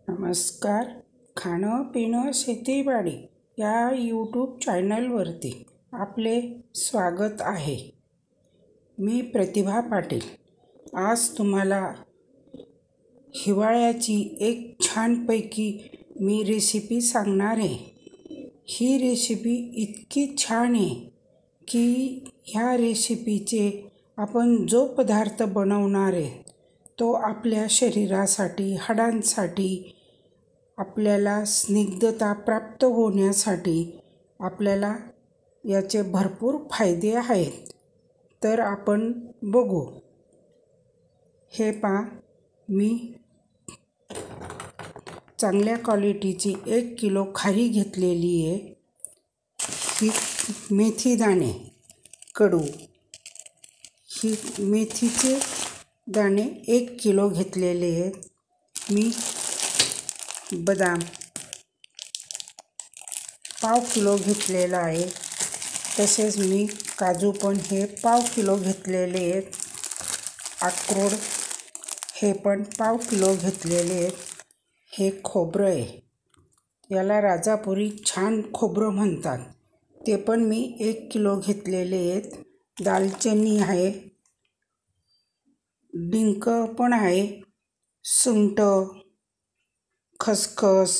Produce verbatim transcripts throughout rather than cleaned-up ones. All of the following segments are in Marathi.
नमस्कार. खाणं पिणं शेतीवाडी या यूट्यूब चॅनलवरती आपले स्वागत आहे. मी प्रतिभा पाटील. आज तुम्हाला हिवाळ्याची एक छानपैकी मी रेसिपी सांगणार आहे. ही रेसिपी इतकी छान आहे की ह्या रेसिपीचे आपण जो पदार्थ बनवणार आहे तो आपल्या शरीरासाठी, हाडांसाठी, आपल्याला स्निग्धता प्राप्त होण्यासाठी आपल्याला याचे भरपूर फायदे आहेत. तर आपण बघू. हे पहा, मी चांगल्या क्वालिटीची एक किलो खारी घेतलेली आहे. ही मेथी दाणे कडू, ही मेथीचे दाणे एक किलो घेतलेले आहेत. मी बदाम पाव किलो घेतलेला आहे. तसेच मी काजू पण हे पाव किलो घेतलेले आहेत. अक्रोड हे पण पाव किलो घेतलेले आहेत. हे खोबरं आहे, याला राजापुरी छान खोबरं म्हणतात, ते पण मी एक किलो घेतलेले आहेत. दालचिनी आहे, डिंक पण आहे, सुंठ, खसखस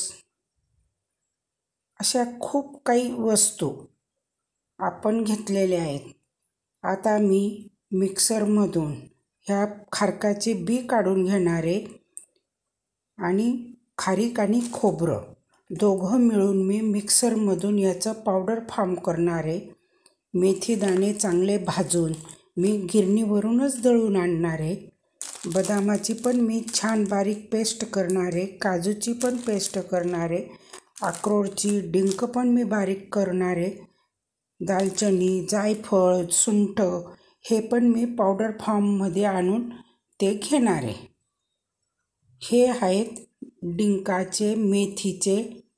अशा खूप काही वस्तू आपण घेतलेल्या आहेत. आता मी मिक्सरमधून ह्या खारकाचे बी काढून घेणार आहे आणि खारीक आणि खोबरं दोघं मिळून मी मिक्सरमधून याचं पावडर फॉर्म करणार आहे. मेथी दाणे चांगले भाजून मी गिरणीवरूनच दळून आणणार आहे. बदामाची पण मी छान बारीक पेस्ट करणार आहे. काजूची पण पेस्ट करणार आहे. अक्रोडची, डिंक पण मी बारीक करणार आहे. दालचिनी, जायफळ, सुंठ हे पण मी पावडर फॉर्ममध्ये आणून ते घेणार आहे. हे आहेत डिंकाचे, मेथीचे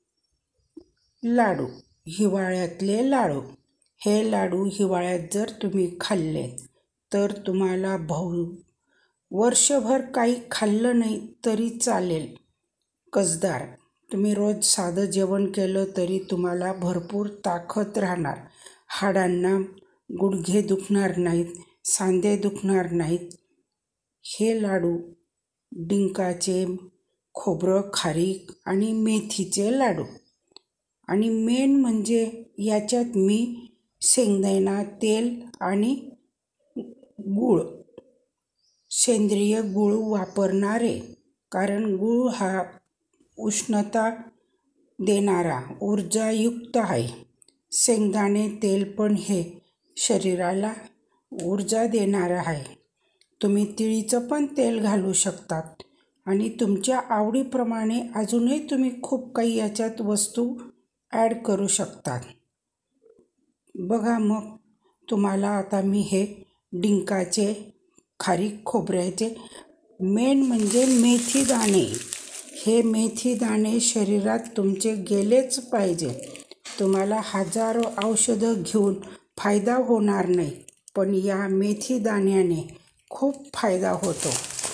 लाडू, हिवाळ्यातले लाडू. हे लाडू हिवाळ्यात जर तुम्ही खाल्ले तर तुम्हाला भाऊ वर्षभर काही खाल्लं नाही तरी चालेल. कसदार तुम्ही रोज साधं जेवण केलं तरी तुम्हाला भरपूर ताकद राहणार. हाडांना गुडघे दुखणार नाहीत, सांधे दुखणार नाहीत. हे लाडू डिंकाचे, खोबरं, खारीक आणि मेथीचे लाडू. आणि मेन म्हणजे याच्यात मी शेंगदाणा तेल आणि गूळ, सेंद्रिय गूळ वापरणार आहे. कारण गूळ हा उष्णता देणारा, ऊर्जायुक्त आहे. शेंगदाणे तेल पण हे शरीराला ऊर्जा देणारं आहे. तुम्ही तिळीचं पण तेल घालू शकतात आणि तुमच्या आवडीप्रमाणे अजूनही तुम्ही खूप काही याच्यात वस्तू ॲड करू शकतात. बघा, मग तुम्हाला आता मी हे डिंकाचे, खारीक, खोबऱ्याचे, मेन म्हणजे मेथी दाणे. हे मेथी दाणे शरीरात तुमचे गेलेच पाहिजे. तुम्हाला हजारो औषधं घेऊन फायदा होणार नाही, पण या मेथी दाण्याने खूप फायदा होतो.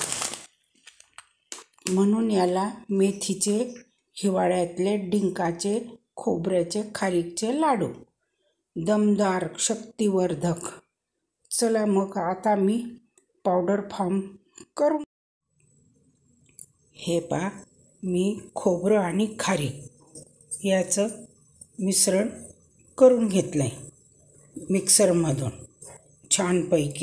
म्हणून याला मेथीचे, हिवाळ्यातले डिंकाचे, खोबऱ्याचे, खारीकचे लाडू, दमदार, शक्तिवर्धक. चला मग आता मी पावडर फॉर्म करू. हे पहा, मी खोबरं आणि खारीक याचं मिश्रण करून घेतलं आहे मिक्सरमधून छानपैकी.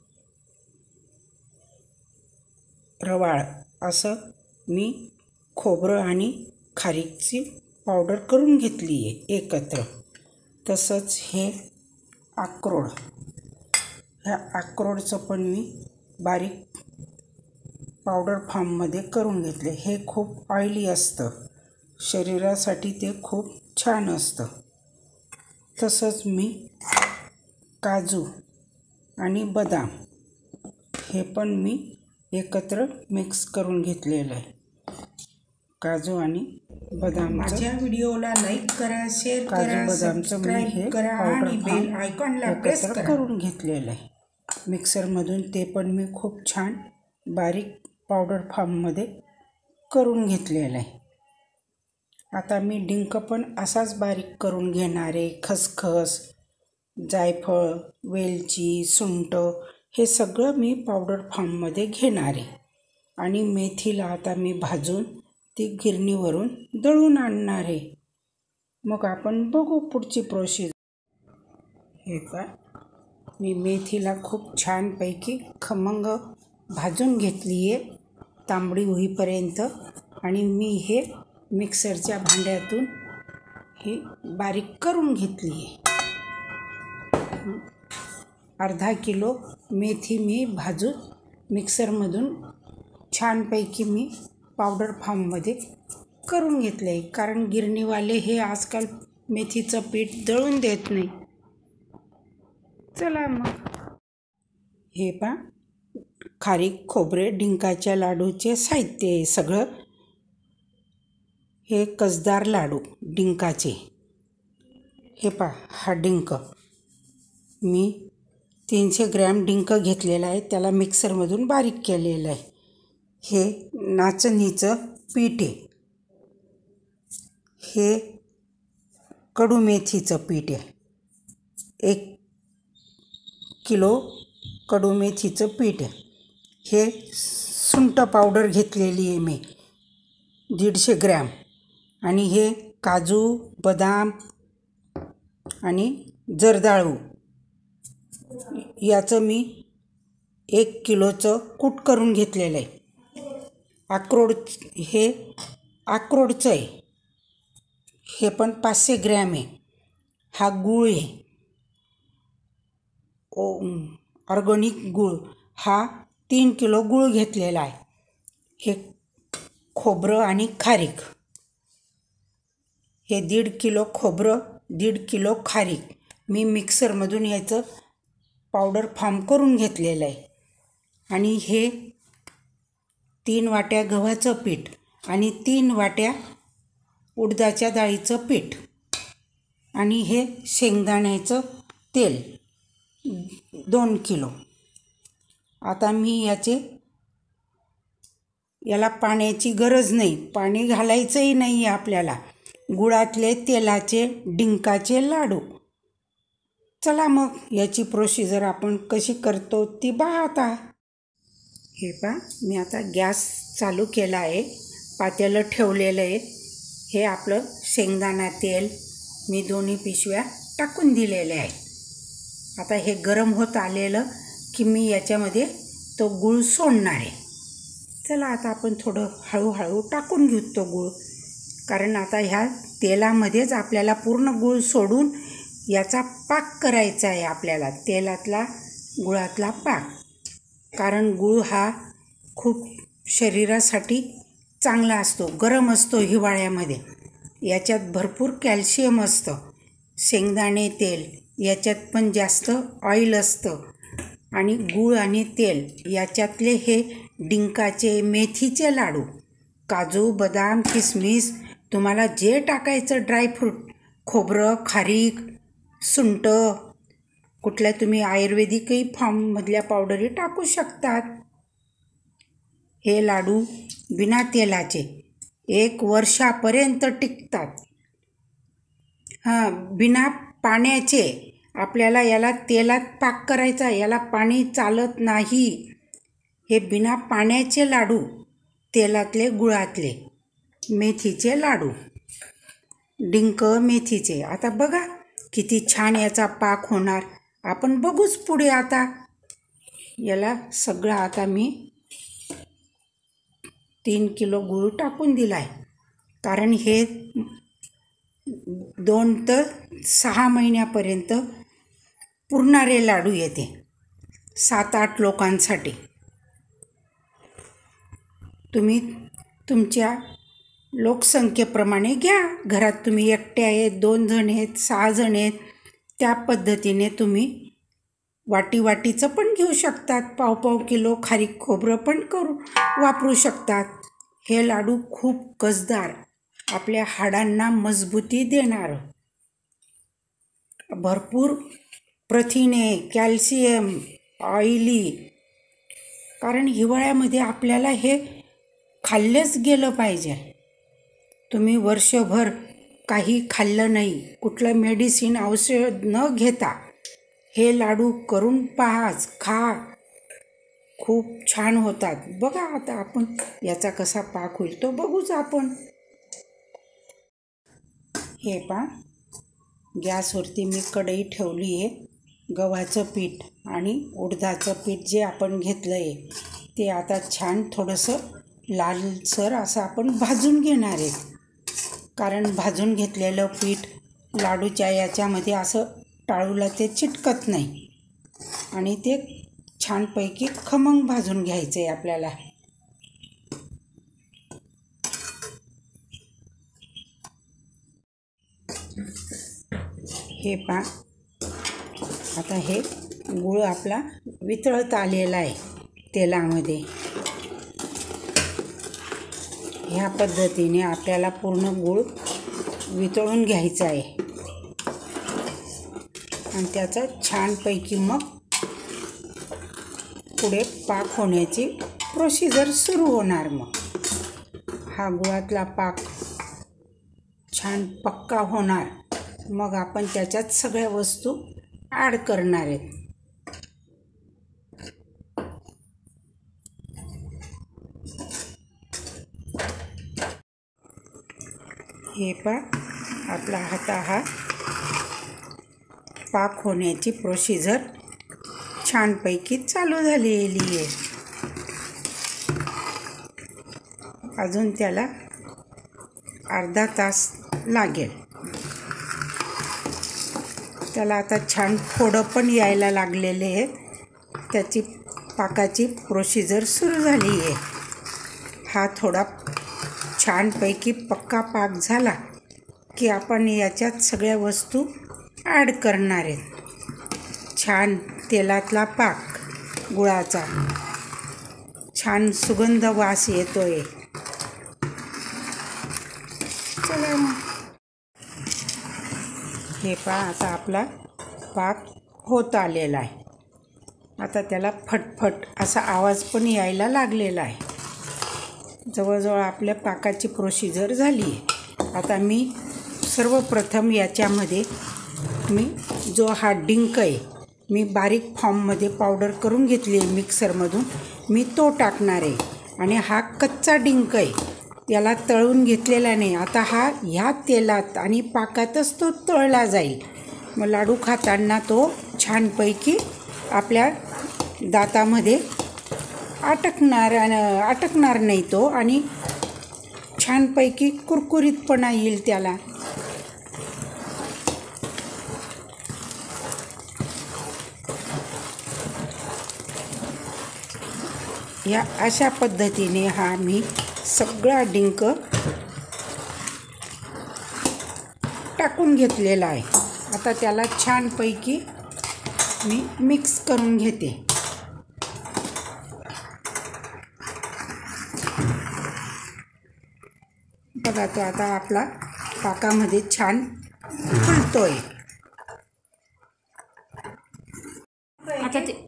रवाळ असं मी खोबरं आणि खारीकची पावडर करून घेतली आहे एकत्र. तसंच हे अक्रोड, ह्या अक्रोडचं पण मी बारीक पावडर फॉर्ममध्ये करून घेतले. हे खूप ऑइली असतं, शरीरासाठी ते खूप छान असतं. तसंच मी काजू आणि बदाम हे पण मी एकत्र मिक्स करून घेतलेलं आहे. काजू आणि बदाम. माझ्या व्हिडिओला लाईक करा, शेअर करा, काजू बदामचं मी हे करा आणि बेल आयकॉनला प्रेस एकत्र करा. करून घेतलेलं आहे मिक्सरमधून. ते पण मी खूप छान बारीक पावडर फॉर्ममध्ये करून घेतलेलं आहे. आता मी डिंक पण असाच बारीक करून घेणार आहे. खसखस, जायफळ, वेलची, सुंठ हे सगळं मी पावडर फॉर्ममध्ये घेणार आहे. आणि मेथीला आता मी भाजून ती गिरणीवरून दळून आणणार आहे. मग आपण बघू पुढची प्रोसेस. हे का मी मेथीला खूप छानपैकी खमंग भाजून घेतली आहे तांबडी होईपर्यंत. आणि मी हे मिक्सरच्या भांड्यातून ही बारीक करून घेतली आहे. अर्धा किलो मेथी मी भाजून मिक्सरमधून छानपैकी मी पावडर फॉर्ममध्ये करून घेतलं आहे. कारण गिरणीवाले हे आजकाल मेथीचं पीठ दळून देत नाही. चला मग हे पा खारीक, खोबरे, डिंकाच्या लाडूचे साहित्य आहे सगळं. हे कसदार लाडू डिंकाचे. हे पा हा डिंक मी तीनशे ग्रॅम डिंक घेतलेला आहे. त्याला मिक्सरमधून बारीक केलेलं आहे. हे नाचणीचं पीठ आहे. हे कडू मेथीचं पीठ आहे. एक किलो कडू मेथीचं पीठ आहे. हे सुंठ पावडर घेतलेली आहे मी दीडशे ग्रॅम. आणि हे काजू, बदाम आणि जर्दाळू याचं मी एक किलोचं कूट करून घेतलेलं आहे. अक्रोड हे अक्रोडचं आहे. हे पण पाचशे ग्रॅम आहे. हा गूळ आहे. ओ ऑर्गॅनिक गूळ हा तीन किलो गूळ घेतलेला आहे. हे खोबरं आणि खारीक. हे दीड किलो खोबरं, दीड किलो खारीक मी मिक्सरमधून याचं पावडर फॉर्म करून घेतलेलं आहे. आणि हे तीन वाट्या गव्हाचं पीठ आणि तीन वाट्या उडदाच्या डाळीचं पीठ आणि हे शेंगदाण्याचं तेल दोन किलो. आता मी याचे याला पाण्याची गरज नाही, पाणी घालायचंही नाही आहे आपल्याला. गुळातले तेलाचे डिंकाचे लाडू. चला मग याची प्रोसिजर आपण कशी करतो ती पहा आता. हे पहा मी आता गॅस चालू केला आहे. पातेलं ठेवलेलं आहे. हे आपलं शेंगदाणा तेल मी दोन्ही पिशव्या टाकून दिलेले आहे. आता हे गरम होत आलेलं की मी याच्यामध्ये तो गूळ सोडणार आहे. चला आता आपण थोडं हळूहळू टाकून घेऊ तो गूळ. कारण आता ह्या तेलामध्येच आपल्याला पूर्ण गूळ सोडून याचा पाक करायचा आहे आपल्याला. तेलातला गुळातला पाक. कारण गूळ हा खूप शरीरासाठी चांगला असतो, गरम असतो हिवाळ्यामध्ये. याच्यात भरपूर कॅल्शियम असतं. शेंगदाणे तेल याच्यात पण जास्त ऑइल असतं. आणि गूळ आणि तेल याच्यातले हे डिंकाचे, मेथीचे लाडू, काजू, बदाम, किसमिस तुम्हाला जे टाकायचं ड्रायफ्रूट, खोबरं, खारीक, सुंठ, कुठल्या तुम्ही आयुर्वेदिकही फॉर्ममधल्या पावडरी टाकू शकतात. हे लाडू बिना तेलाचे एक वर्षापर्यंत टिकतात. हां बिना पाण्याचे. आपल्याला याला तेलात पाक करायचा, याला पाणी चालत नाही. हे बिना पाण्याचे लाडू, तेलातले गुळातले मेथीचे लाडू, डिंक मेथीचे. आता बघा किती छान याचा पाक होणार. आपण बघूच पुढे आता. याला सगळं आता मी तीन किलो गूळ टाकून दिला आहे. कारण हे दोन तर सहा महिन्यापर्यंत पुरणारे लाडू येते सात आठ लोकांसाठी. तुम्ही तुमच्या लोकसंख्येप्रमाणे घ्या. घरात तुम्ही एकटे आहेत, दोन जण आहेत, सहा जण आहेत, त्या पद्धतीने तुम्ही वाटी वाटीचं पण घेऊ शकतात. पाव पाव किलो खारीक खोबरं पण करू वापरू शकतात. हे लाडू खूप कसदार, आपल्या हाडांना मजबूती देणार, भरपूर प्रथिने, कॅल्शियम, ऑइली. कारण हिवाळ्यामध्ये आपल्याला हे खाल्लेच गेलं पाहिजे. तुम्ही वर्षभर काही खाल्लं नाही, कुठलं मेडिसिन औषध न घेता हे लाडू करून पाहाच, खा. खूप छान होतात. बघा आता आपण याचा कसा पाक होईल तो बघूच आपण. हे पहा, गॅसवरती मी कढई ठेवली आहे. गव्हाचं पीठ आणि उडदाचं पीठ जे आपण घेतलं आहे ते आता छान थोडंसं लालसर असं आपण भाजून घेणार आहे. कारण भाजून घेतलेलं पीठ लाडूच्या याच्यामध्ये असं टाळूला ते चिटकत नाही आणि ते छानपैकी खमंग भाजून घ्यायचं आहे आपल्याला. हे पहा, आता हे गूळ आपला वितळत आलेला आहे तेलामध्ये. ह्या पद्धतीने आपल्याला पूर्ण गूळ वितळून घ्यायचा आहे आणि त्याचा छानपैकी मग पुढे पाक होण्याची प्रोसिजर सुरू होणार. मग हा गुळातला पाक छान पक्का होणार. मग आपण त्याच्यात सगळ्या वस्तू ॲड करणार आहेत. हे पहा, आपला आता हा पाक होण्याची प्रोसिजर छानपैकी चालू झालेली आहे. अजून त्याला अर्धा तास लागेल. त्याला आता छान फोडं पण यायला लागलेले आहेत. त्याची पाकाची प्रोसिजर सुरू झाली आहे. हा थोडा छानपैकी पक्का पाक झाला की आपण याच्यात सगळ्या वस्तू ॲड करणार आहेत. छान तेलातला पाक गुळाचा, छान सुगंध वास येतोय. चला मग. हे पहा, आता आपला पाक होत आलेला आहे. आता त्याला फटफट असा आवाज पण यायला लागलेला आहे. जवळजवळ आपल्या पाकाची प्रोसिजर झाली आहे. आता मी सर्वप्रथम याच्यामध्ये मी जो हा डिंक आहे मी बारीक फॉर्ममध्ये पावडर करून घेतली आहे मिक्सरमधून, मी तो टाकणार आहे. आणि हा कच्चा डिंक आहे, याला तळून घेतलेला नाही. आता हा ह्या तेलात आणि पाकातच तो तळला जाईल. मग लाडू खाताना तो छानपैकी आपल्या दातामध्ये अटकणार अटकणार नाही तो आणि छानपैकी कुरकुरीतपणा येईल त्याला. या अशा पद्धतीने हा मी सगळा डिंक टाकून घेतलेला आहे. आता त्याला छानपैकी मी मिक्स करून घेते. बघा, तो आता आपला पाकामध्ये छान फुलतोय. आता ते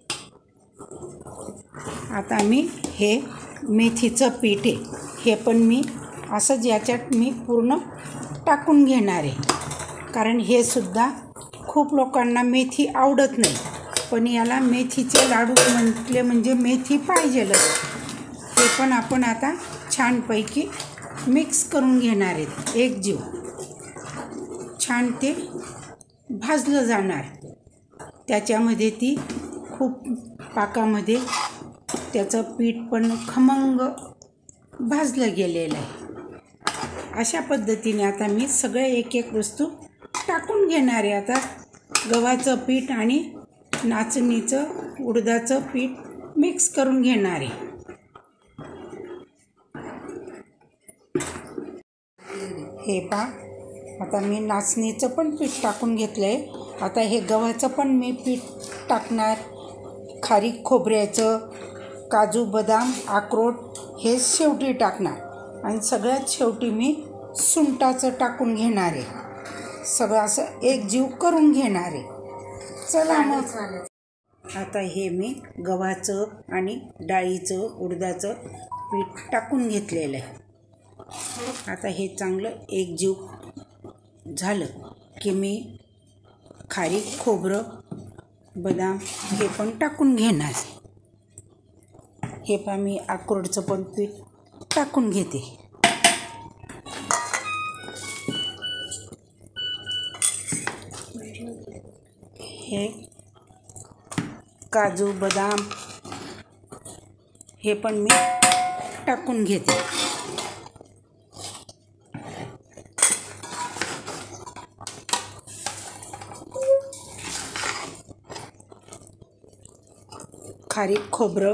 आता मी हे मेथीचं पीठ आहे, हे पण मी असंच याच्यात मी पूर्ण टाकून घेणार आहे. कारण हे सुद्धा खूप लोकांना मेथी आवडत नाही, पण याला मेथीचे लाडू म्हटले म्हणजे मेथी पाहिजेलच. हे पण आपण आता छानपैकी मिक्स करून घेणार आहेत. एक जीव छान ते भाजलं जाणार. त्याच्यामध्ये ती खूप पाकामध्ये त्याचं पीठ पण खमंग भाजलं गेलेलं आहे. अशा पद्धतीने आता मी सगळे एक एक वस्तू टाकून घेणार आहे. आता गव्हाचं पीठ आणि नाचणीचं उडदाचं पीठ मिक्स करून घेणार आहे. हे पहा, आता मी नाचणीचं पण पीठ टाकून घेतलं आहे. आता हे गव्हाचं पण मी पीठ टाकणार. खारीक खोबऱ्याचं, काजू बदाम अक्रोड हे शेवटी टाकणार आणि सगळ्यात शेवटी मी सुंठाचं टाकून घेणार आहे. सगळं असं एक जीव करून घेणार आहे. चला मग. आता हे मी गव्हाचं आणि डाळीचं उडदाचं पीठ टाकून घेतलेलं आहे. आता हे चांगलं एकजीव झालं की मी खारीक, खोबरं, बदाम हे पण टाकून घेणार. हे पहा मी अक्रोडचं पण पीठ टाकून घेते. हे काजू, बदाम हे पण मी टाकून घेते. खारीक, खोबरं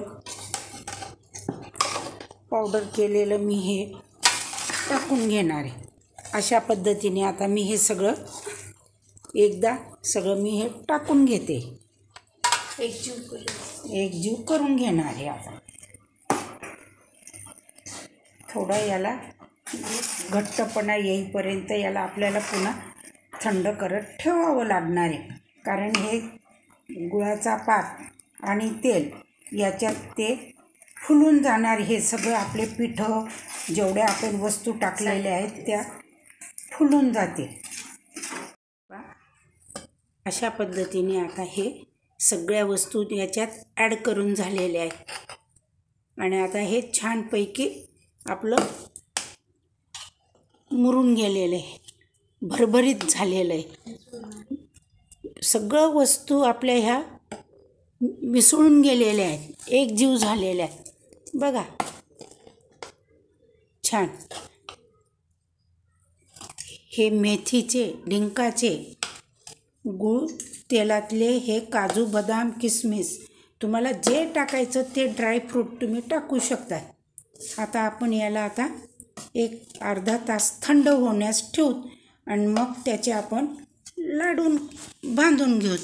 पावडर केलेलं मी हे टाकून घेणार आहे. अशा पद्धतीने आता मी हे सगळं एकदा सगळं मी हे टाकून घेते. एकजीव करून एकजीव करून घेणार आहे. आता थोडा याला घट्टपणा येईपर्यंत याला आपल्याला पुन्हा थंड करत ठेवावं लागणार आहे. कारण हे गुळाचा पाक आणि तेल याच्यात ते फुलून जाणार. हे सगळं आपले पिठं जेवढ्या आपण वस्तू टाकलेल्या आहेत त्या फुलून जाते. अशा पद्धतीने आता हे सगळ्या वस्तू याच्यात ॲड करून झालेल्या आहेत. आणि आता हे छानपैकी आपलं मुरून गेलेलं आहे, भरभरीत झालेलं आहे. सगळं वस्तू आपल्या ह्या मिसळून गेलेल्या आहेत, एकजीव झालेल्या आहेत. बघा छान. हे मेथीचे, डिंकाचे, गूळ तेलातले हे काजू, बदाम, किसमिस तुम्हाला जे टाकायचं ते ड्रायफ्रूट तुम्ही टाकू शकता. आता आपण याला आता एक अर्धा तास थंड होण्यास ठेवू आणि मग त्याचे आपण लाडून बांधून घेऊ.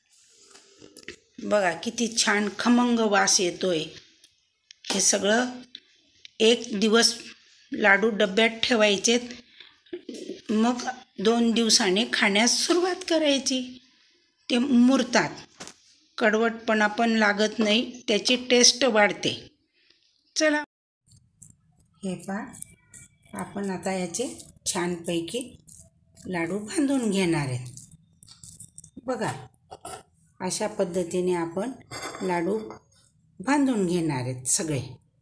बघा किती छान खमंग वास येतोय. हे सगळं एक दिवस लाडू डब्यात ठेवायचे, मग दोन दिवसाने खाण्यास सुरुवात करायची. ते मुरतात, कडवटपणा पण लागत नाही, त्याची टेस्ट वाढते. चला हे पहा आपण आता याचे छानपैकी लाडू बांधून घेणार आहेत. बघा अशा पद्धतीने आपण लाडू बांधून घेणार आहेत सगळे.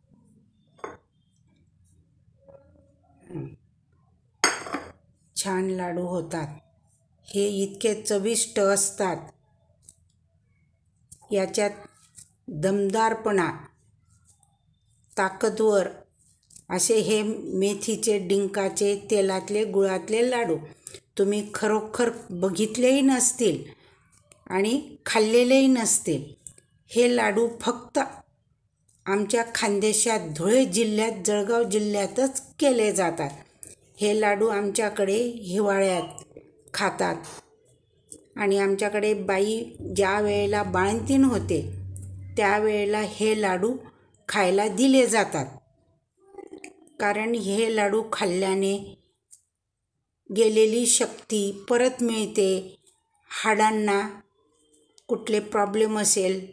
छान लाडू होतात. हे इतके चविष्ट असतात. याच्यात दमदारपणा, ताकदवर असे हे मेथीचे, डिंकाचे, तेलातले, गुळातले लाडू तुम्ही खरोखर बघितलेही नसतील आणि खाल्लेलेही नसतील. हे लाडू फक्त आमच्या खानदेशात, धुळे जिल्ह्यात, जळगाव जिल्ह्यातच केले जातात. हे लाडू आमच्याकडे हिवाळ्यात खातात. आणि आमच्याकडे बाई ज्या वेळेला बाळंतीण होते त्यावेळेला हे लाडू खायला दिले जातात. कारण हे लाडू खाल्ल्याने गेलेली शक्ती परत मिळते. हाडांना कुठले प्रॉब्लेम असेल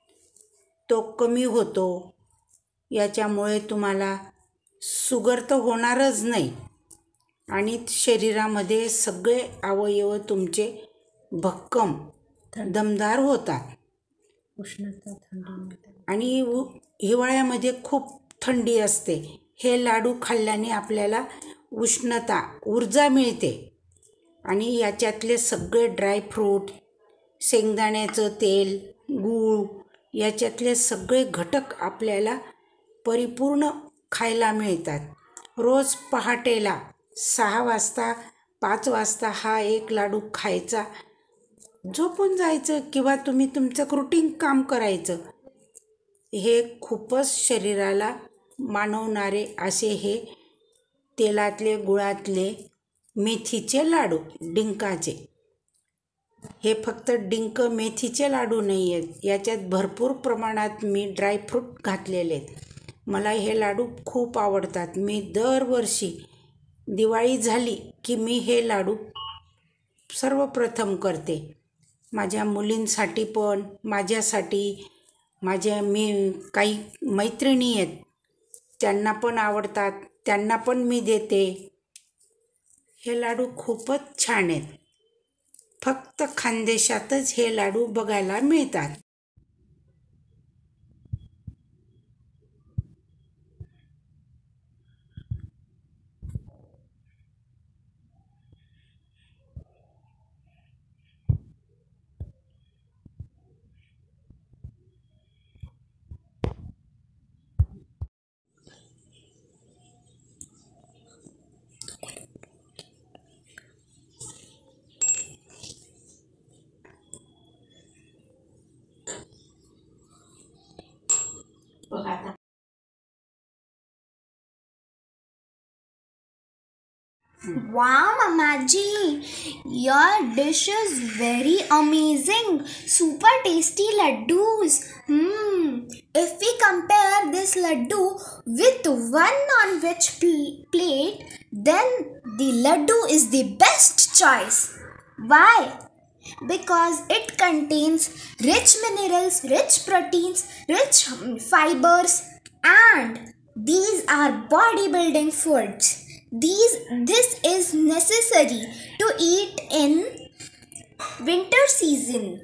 तो कमी होतो. याच्यामुळे तुम्हाला शुगर तर होणारच नाही आणि शरीरामध्ये सगळे अवयव तुमचे भक्कम, दमदार होतात. उष्णता, थंडी आणि उ हिवाळ्यामध्ये खूप थंडी असते. हे लाडू खाल्ल्याने आपल्याला उष्णता, ऊर्जा मिळते. आणि याच्यातले सगळे ड्रायफ्रूट, शेंगदाण्याचं तेल, गूळ याच्यातले सगळे घटक आपल्याला परिपूर्ण खायला मिळतात. रोज पहाटेला सहा वाजता, पाच वाजता हा एक लाडू खायचा, झोपून जायचं किंवा तुम्ही तुमचं रुटीन काम करायचं. हे खूपच शरीराला मानवणारे असे हे तेलातले, गुळातले, मेथीचे लाडू, डिंकाचे. हे फक्त डिंक, मेथीचे लाडू नाही आहेत, याच्यात भरपूर प्रमाणात मी ड्रायफ्रूट घातलेले आहेत. मला हे लाडू खूप आवडतात. मी दरवर्षी दिवाळी झाली की मी हे लाडू सर्वप्रथम करते. माझ्या मुलींसाठी पण, माझ्यासाठी, माझ्या मी काही मैत्रिणी आहेत त्यांना पण आवडतात. त्यांना पण मी देते. हे लाडू खूपच छान आहेत. फक्त खानदेशातच हे लाडू बघायला मिळतात. Wow, Mamaji, your dish is very amazing. Super tasty laddus. Hmm. If we compare this laddu with one non-veg pl- plate, then the laddu is the best choice. Why? Because it contains rich minerals, rich proteins, rich fibers, and these are bodybuilding foods. These this is necessary to eat in winter season.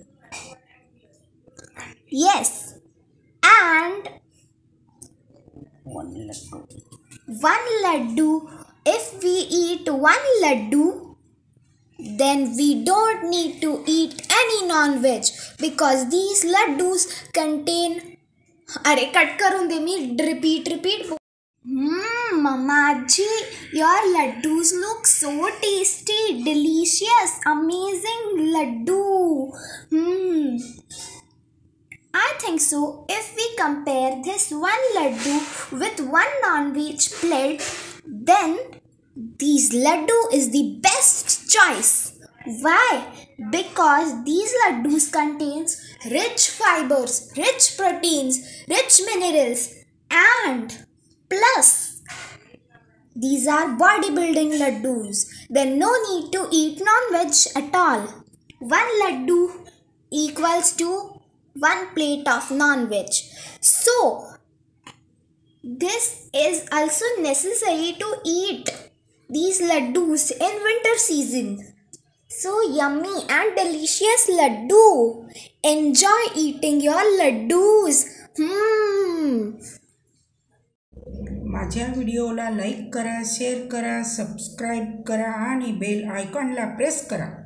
Yes, and one laddu. one laddu, if we eat one laddu, then we don't need to eat any non-veg because these laddus contain. अरे कट करून दे मी repeat repeat. Hmm, Mamaji, your laddus look so tasty, delicious, amazing laddu. Hmm. I think so. If we compare this one laddu with one non-veg plate, then these laddu is the best choice. Why? Because these laddus contains rich fibers, rich proteins, rich minerals, and plus these are bodybuilding laddus. Then no need to eat non-veg at all. One laddu equals to one plate of non-veg. So this is also necessary to eat these laddus in winter season. So yummy and delicious laddu. Enjoy eating your laddus. Hmm. माझ्या व्हिडिओला लाईक करा, शेअर करा, सबस्क्राईब करा आणि बेल आयकॉनला प्रेस करा.